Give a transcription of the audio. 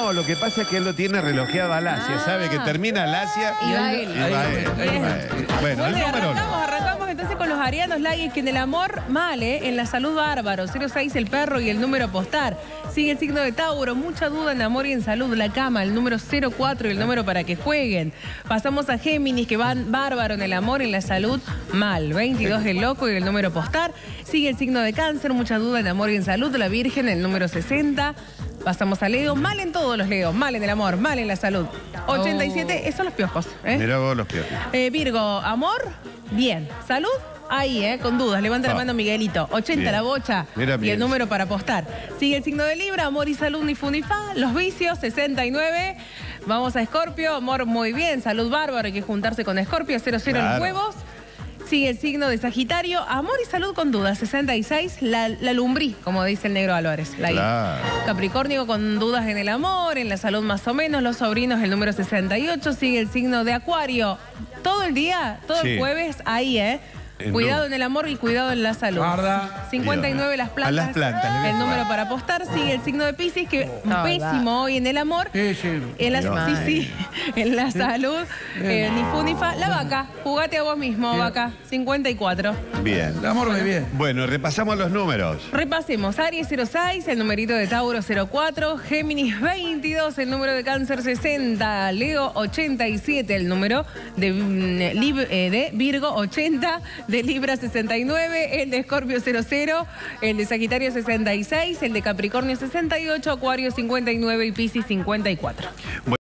No, lo que pasa es que él lo tiene relojeado al Asia. Sabe que termina el Asia Y va él. Bueno, el número arrancamos entonces con los arianos, Lagui, que en el amor mal, en la salud bárbaro. 06 el perro y el número postar. Sigue el signo de Tauro, mucha duda en amor y en salud. La cama, el número 04 y el número para que jueguen. Pasamos a Géminis, que van bárbaro en el amor y en la salud mal. 22 el loco y el número postar. Sigue el signo de Cáncer, mucha duda en amor y en salud. La Virgen, el número 60. Pasamos a Leo, mal en todos los Leos, mal en el amor, mal en la salud. 87, esos son los piojos. Mirá vos los piojos. Virgo, amor, bien. Salud, ahí, con dudas. Levanta la mano Miguelito. 80 bien. La bocha. Mira, y el número para apostar. Sigue el signo de Libra, amor y salud, ni fu ni fa. Los vicios, 69. Vamos a Escorpio, amor muy bien, salud bárbaro, hay que juntarse con Escorpio, 00 claro. Los huevos. Sigue el signo de Sagitario, amor y salud con dudas, 66, la lumbrí, como dice el negro Álvarez. Claro. Capricornio con dudas en el amor, en la salud más o menos, los sobrinos el número 68, sigue el signo de Acuario. Todo el día, todo el jueves, ahí, Cuidado en el amor y cuidado en la salud. Guarda. 59 las plantas. A las plantas. El número para apostar. Sigue el signo de Piscis, que pésimo hoy en el amor. Sí, sí. En la salud. Ni fu ni fa. La vaca. Jugate a vos mismo, vaca. 54. Bien. El amor muy bien. Bueno, repasamos los números. Repasemos. Aries 06, el numerito de Tauro 04. Géminis 22, el número de Cáncer 60. Leo 87, el número de Virgo 80. De Libra 69, el de Escorpio 00, el de Sagitario 66, el de Capricornio 68, Acuario 59 y Piscis 54.